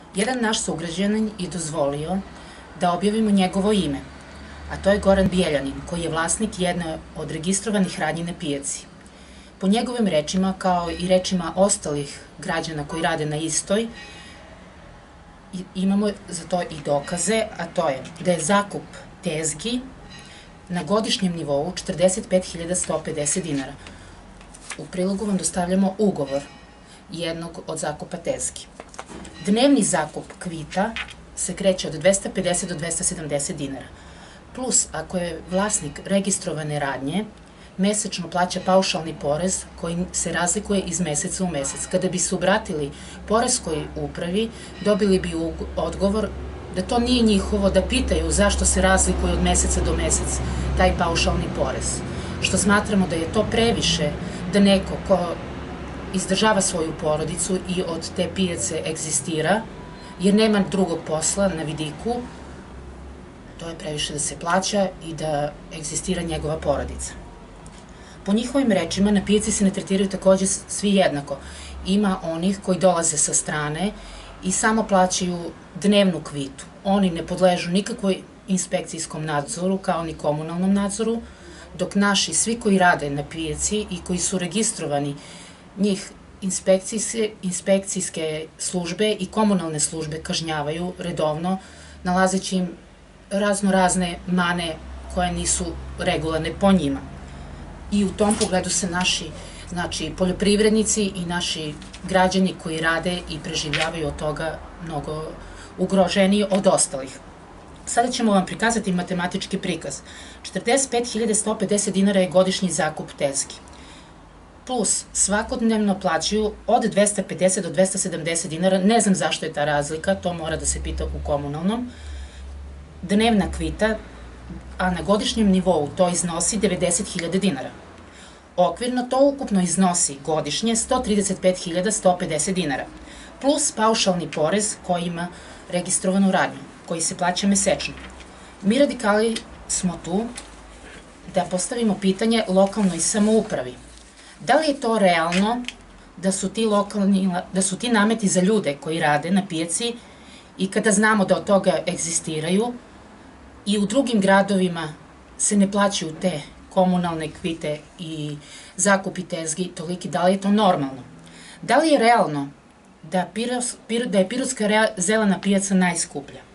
Jedan naš sugrađanin je dozvolio da objavimo njegovo ime, a to je Goran Bjeljanin, koji je vlasnik jedne od registrovanih radnji na pijaci. Po njegovim rečima, kao i rečima ostalih građana koji rade na istoj, imamo za to i dokaze, a to je da je zakup tezgi na godišnjem nivou 45.150 dinara. U prilogu vam dostavljamo ugovor jednog od zakupa tezgi. Dnevni zakup kvita se kreće od 250 do 270 dinara. Plus, ako je vlasnik registrovane radnje, mesečno plaća paušalni porez koji se razlikuje iz meseca u mesec. Kada bi se obratili poreskoj upravi, dobili bi odgovor da to nije njihovo, da pitaju zašto se razlikuje od meseca do mesec taj paušalni porez. Što smatramo da je to previše, da neko ko izdržava svoju porodicu i od te pijace egzistira, jer nema drugog posla na vidiku, to je previše da se plaća i da egzistira njegova porodica. Po njihovim rečima, na pijaci se ne tretiraju takođe svi jednako. Ima onih koji dolaze sa strane i samo plaćaju dnevnu kvitu. Oni ne podležu nikakvoj inspekcijskom nadzoru, kao ni komunalnom nadzoru, dok naši, svi koji rade na pijaci i koji su registrovani, njih inspekcijske službe i komunalne službe kažnjavaju redovno, nalazeći im razne mane koje nisu regularne po njima. I u tom pogledu se naši poljoprivrednici i naši građani koji rade i preživljavaju od toga mnogo ugroženiji od ostalih. Sada ćemo vam prikazati matematički prikaz. 45.150 dinara je godišnji zakup tezgi. Plus, svakodnevno plaćaju od 250 do 270 dinara, ne znam zašto je ta razlika, to mora da se pita u komunalnom, dnevna kvita, a na godišnjem nivou to iznosi 90.000 dinara. Okvirno to ukupno iznosi godišnje 135.150 dinara, plus paušalni porez koji ima registrovanu radnju, koji se plaća mesečno. Mi radikali smo tu da postavimo pitanje lokalnoj samoupravi. Da li je to realno da su ti nameti za ljude koji rade na pijaci i kada znamo da od toga egzistiraju i u drugim gradovima se ne plaćaju te komunalne kvite i zakupi tezgi toliki, da li je to normalno? Da li je realno da je pirotska zelena pijaca najskuplja?